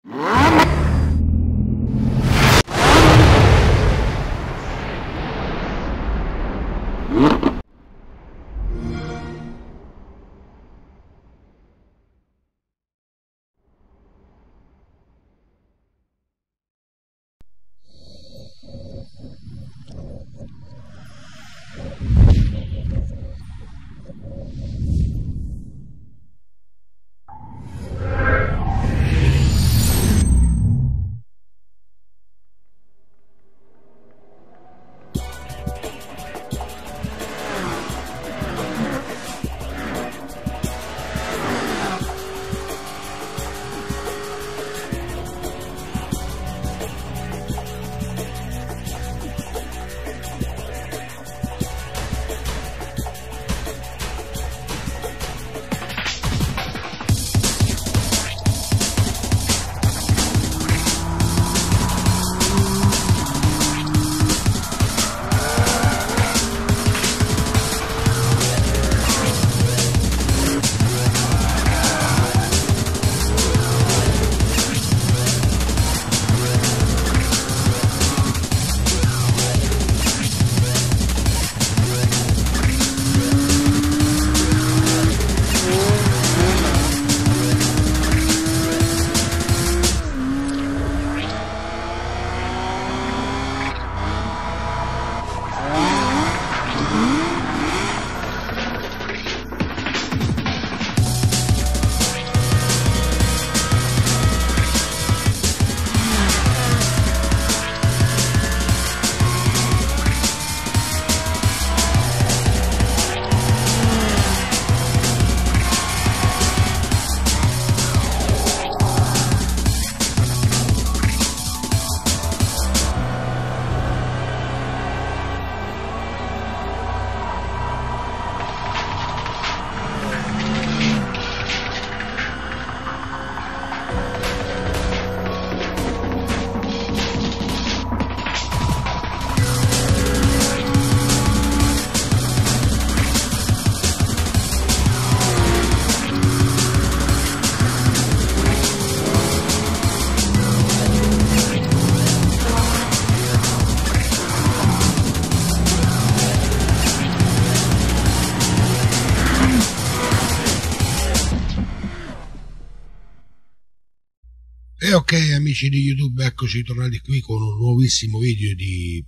E ok amici di YouTube, eccoci tornati qui con un nuovissimo video di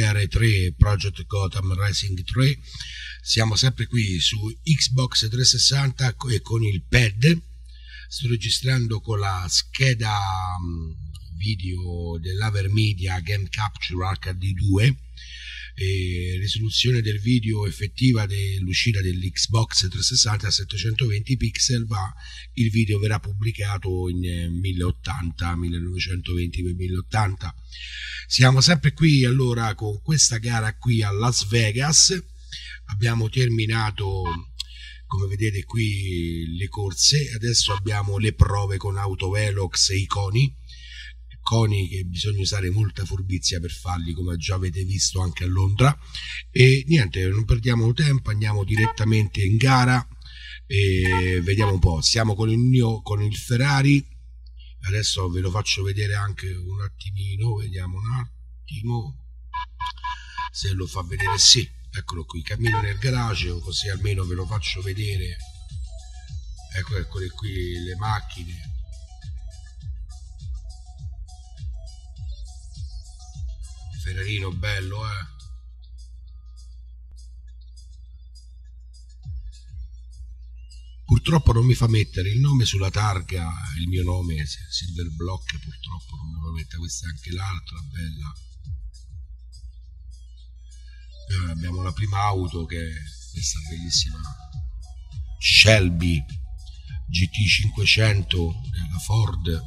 PGR3 Project Gotham Racing 3. Siamo sempre qui su Xbox 360 e con il pad. Sto registrando con la scheda video dell'Avermedia Game Capture HD2. Risoluzione del video effettiva dell'uscita dell'Xbox 360 a 720 pixel, ma il video verrà pubblicato in 1920x1080. Siamo sempre qui allora con questa gara qui a Las Vegas. Abbiamo terminato, come vedete qui, le corse. Adesso abbiamo le prove con autovelox e iconi che bisogna usare molta furbizia per farli, come già avete visto anche a Londra. E niente, non perdiamo tempo, andiamo direttamente in gara e vediamo un po'. Siamo con il Ferrari. Adesso ve lo faccio vedere anche un attimino, vediamo un attimo se lo fa vedere. Sì, eccolo qui, cammino nel garage così almeno ve lo faccio vedere. Eccole qui le macchine. Ferrarino bello, Purtroppo non mi fa mettere il nome sulla targa, il mio nome Silver Block, purtroppo non mi fa mettere. Questa è anche l'altra bella. Abbiamo la prima auto che è questa bellissima Shelby GT500 della Ford,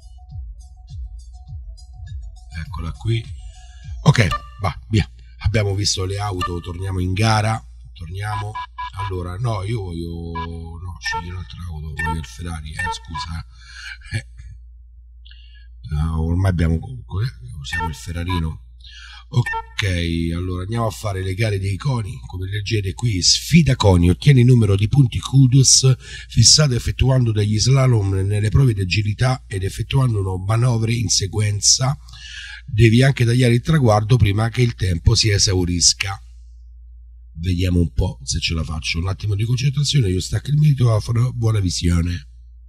eccola qui. Ok, va, via. Abbiamo visto le auto, torniamo in gara. Torniamo. Allora, no, io voglio... No, scegli un'altra auto, voglio il Ferrari, scusa. Ormai abbiamo... usiamo il Ferrarino. Ok, allora andiamo a fare le gare dei coni. Come leggete qui, sfida coni, ottieni il numero di punti kudos fissato effettuando degli slalom nelle prove di agilità ed effettuando manovre in sequenza. Devi anche tagliare il traguardo prima che il tempo si esaurisca. Vediamo un po' se ce la faccio. Un attimo di concentrazione, io stacco il microfono, buona visione.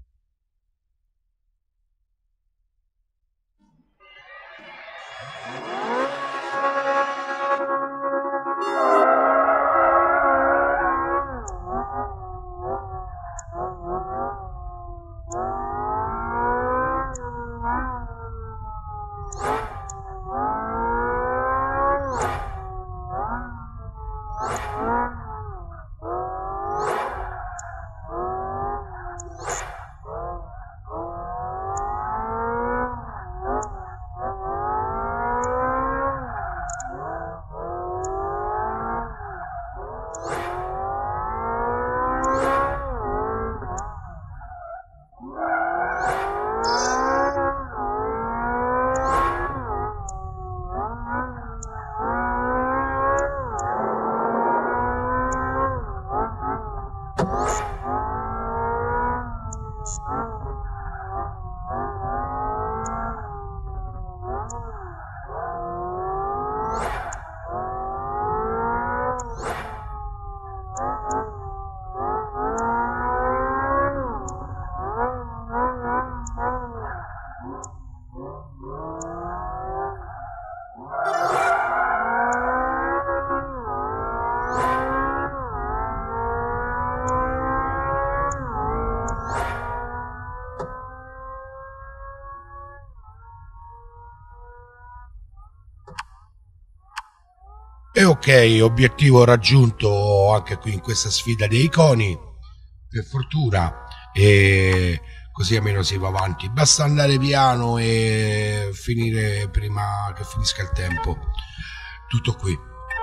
E ok, obiettivo raggiunto anche qui in questa sfida dei coni, per fortuna, e così almeno si va avanti. Basta andare piano e finire prima che finisca il tempo. Tutto qui.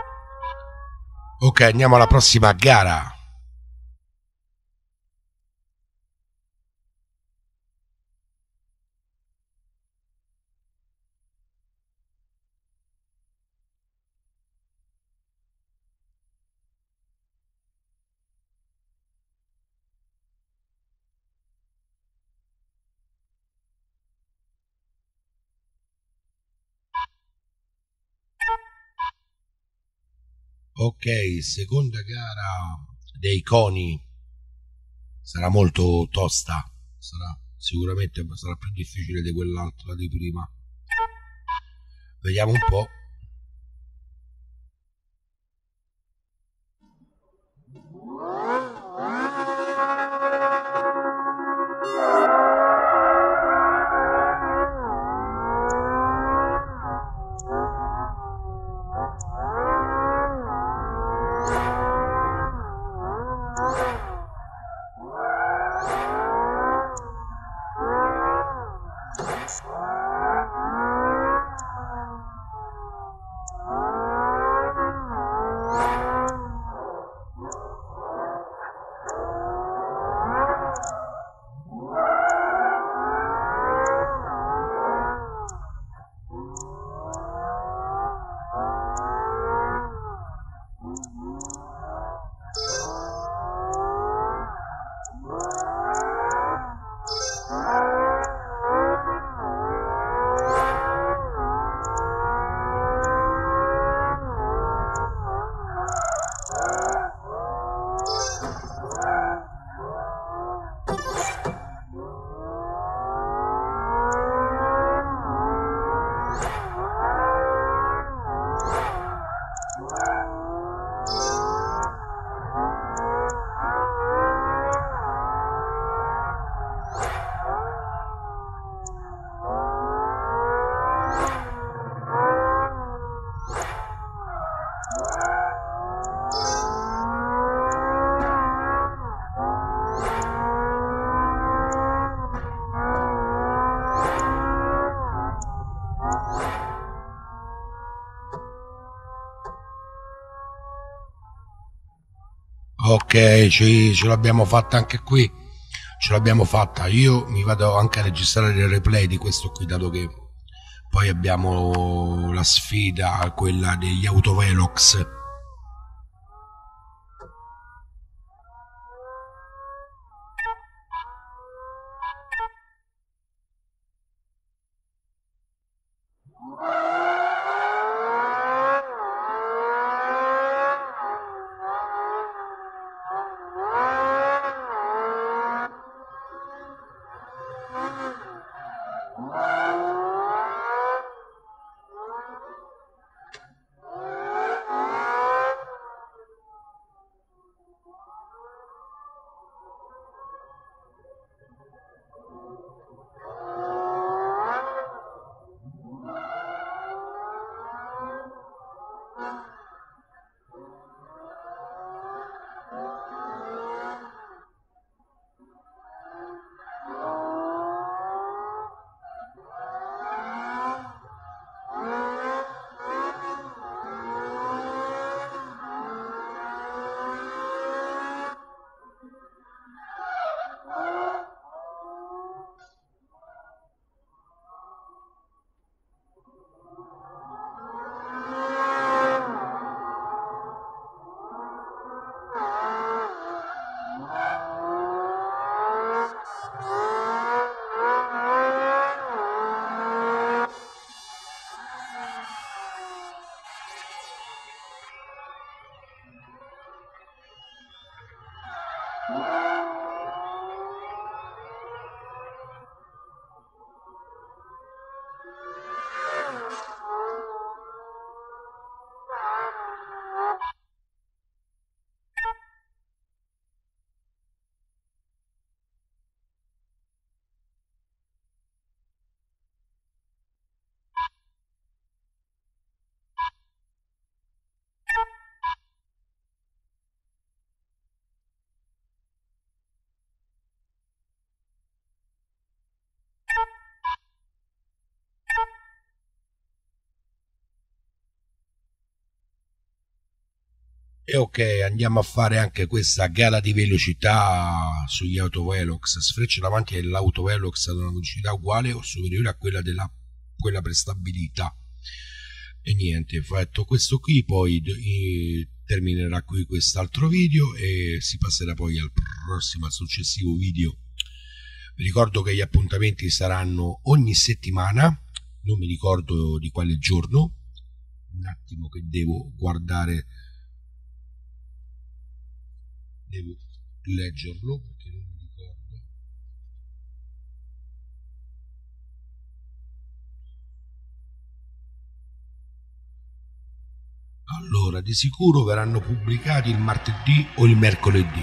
Ok, andiamo alla prossima gara. Ok, seconda gara dei coni. Sarà molto tosta, sicuramente sarà più difficile di quell'altra di prima. Vediamo un po'. Ok, ce l'abbiamo fatta anche qui, ce l'abbiamo fatta. Io mi vado anche a registrare il replay di questo qui, dato che Poi abbiamo la sfida, quella degli autovelox. E ok, andiamo a fare anche questa gara di velocità sugli autovelox. Sfreccia davanti all'autovelox ad una velocità uguale o superiore a quella della quella prestabilità. E niente, fatto questo qui, poi terminerà qui quest'altro video e si passerà poi al prossimo, al successivo video. Vi ricordo che gli appuntamenti saranno ogni settimana, non mi ricordo di quale giorno, un attimo che devo guardare, devo leggerlo perché non mi ricordo. Allora, di sicuro verranno pubblicati il martedì o il mercoledì.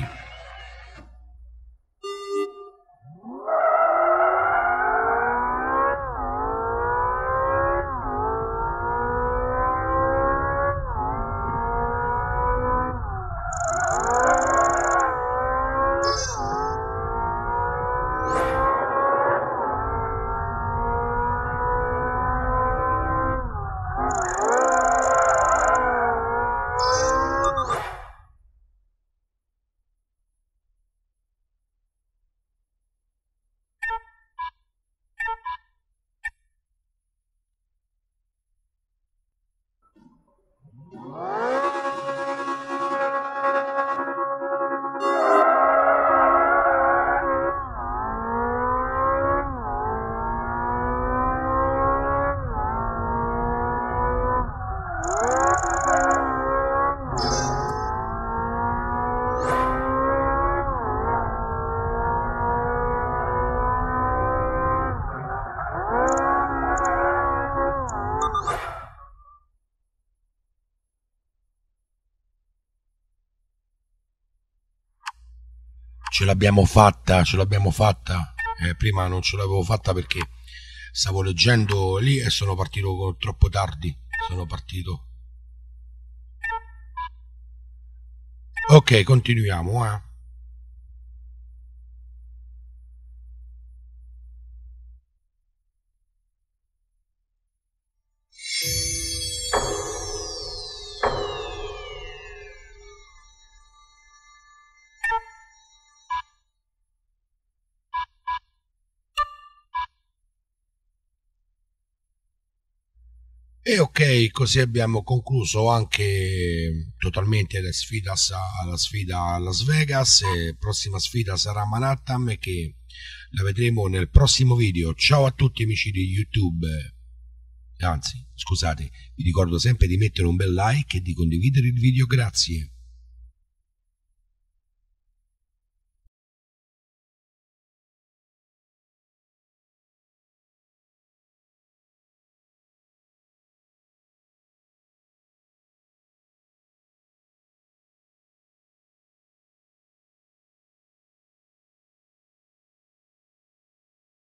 Ce l'abbiamo fatta, ce l'abbiamo fatta. Prima non ce l'avevo fatta perché stavo leggendo lì e sono partito troppo tardi. Sono partito. Ok, continuiamo. E ok, così abbiamo concluso anche totalmente la sfida a Las Vegas. Prossima sfida sarà Manhattan, che la vedremo nel prossimo video. Ciao a tutti amici di YouTube. Anzi, scusate, vi ricordo sempre di mettere un bel like e di condividere il video. Grazie.